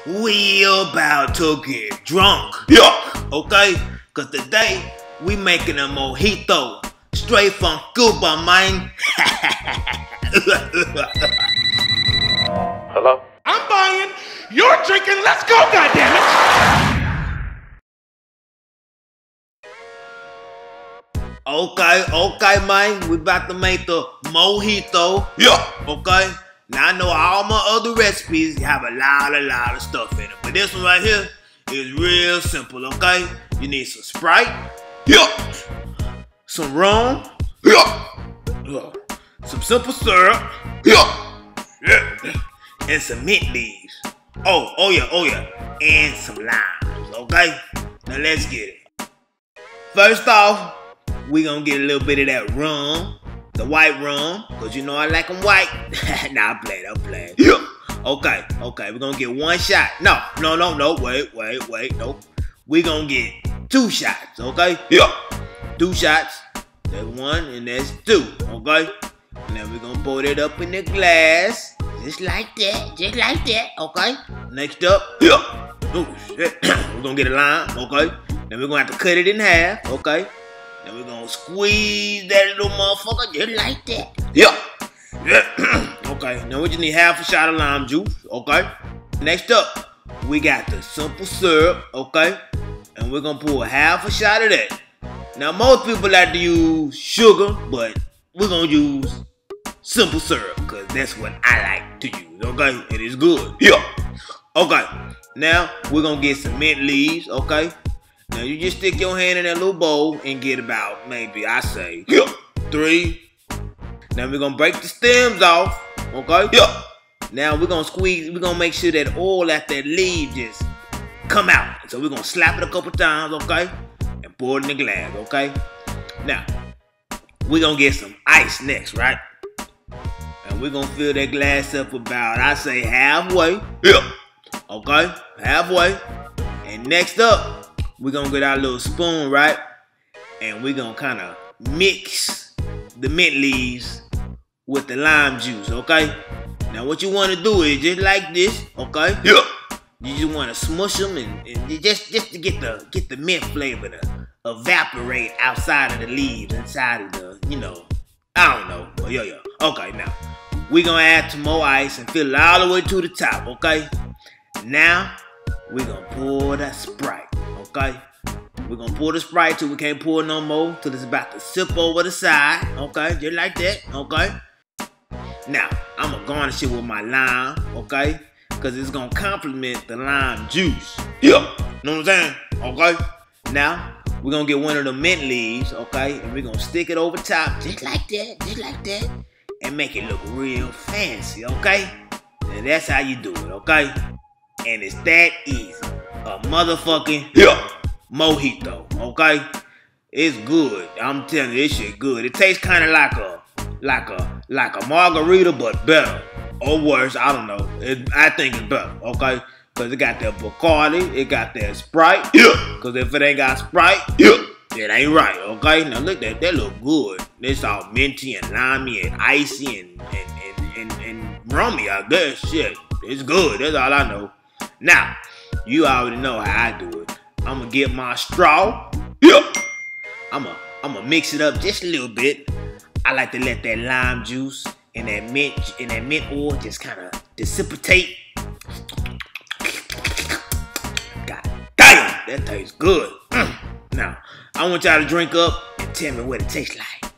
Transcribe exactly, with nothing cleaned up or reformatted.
we about to get drunk. Yeah. Okay? Cause today we making a mojito straight from Cuban, man. Hello? I'm buying, you're drinking, let's go, goddammit! Okay, okay, man. We about to make the mojito. Yeah. Okay? Now I know all my other recipes have a lot, a lot of stuff in it. But this one right here is real simple, okay? You need some Sprite. Yeah. Some rum. Yeah. uh, Some simple syrup. Yeah. Yeah. And some mint leaves. Oh, oh yeah, oh yeah. And some limes, okay? Now let's get it. First off, we gonna get a little bit of that rum. The white rum, cause you know I like them white. Nah, I'm playing, I'm playing. Yeah. Okay, okay, we're gonna get one shot. No, no, no, no, wait, wait, wait, no. We're gonna get two shots, okay? Yeah. Two shots. That's one and that's two, okay? And then we're gonna pour it up in the glass. Just like that, just like that, okay? Next up. Yeah. Oh shit. We're gonna get a lime, okay? Then we're gonna have to cut it in half, okay? Then we're gonna squeeze that little motherfucker just like that. Yeah. Yeah. Okay, now we just need half a shot of lime juice, okay? Next up, we got the simple syrup, okay? And we're gonna pour half a shot of that. Now most people like to use sugar, but we're gonna use simple syrup, cause that's what I like to use, okay? It is good. Yeah. Okay, now we're gonna get some mint leaves, okay? Now you just stick your hand in that little bowl and get about maybe, I say, Yeah. three. Now we're gonna break the stems off, okay? Yeah. Now we're gonna squeeze, we're gonna make sure that all that that leaf just come out. So we're gonna slap it a couple times, okay? And pour it in the glass, okay? Now, we're gonna get some ice next, right? And we're gonna fill that glass up about, I say, halfway. Yeah. Okay? Halfway. And next up, we're gonna get our little spoon, right? And we're gonna kind of mix the mint leaves with the lime juice, okay? Now what you wanna do is just like this, okay? Yeah. You just wanna smush them and, and you just just to get the get the mint flavor to evaporate outside of the leaves, inside of the, you know, I don't know. But yeah, yeah. Okay, now we're gonna add some more ice and fill it all the way to the top, okay? Now we're gonna pour that Sprite, okay? We're gonna pour the Sprite till we can't pour no more, till it's about to sip over the side, okay? Just like that, okay? Now, I'm gonna garnish it with my lime, okay? Cause it's gonna complement the lime juice. Yeah. Know what I'm saying? Okay? Now, we're gonna get one of the mint leaves, okay? And we're gonna stick it over top, just like that, just like that. And make it look real fancy, okay? And that's how you do it, okay? And it's that easy. A motherfucking Yeah. mojito, okay? It's good. I'm telling you, this shit good. It tastes kind of like a, like a, like a margarita, but better or worse. I don't know. It, I think it's better, okay? Cause it got that Bacardi, it got that Sprite. Yeah. Cause if it ain't got Sprite, Yeah. it ain't right, okay? Now look at that, that look good. It's all minty and limey and icy and and and and, and rummy, I guess. Shit, it's good. That's all I know. Now, you already know how I do it. I'm gonna get my straw. Yeah. I'm gonna I'm gonna mix it up just a little bit. I like to let that lime juice and that mint and that mint oil just kind of dissipate. God damn, that tastes good. Mm. Now, I want y'all to drink up and tell me what it tastes like.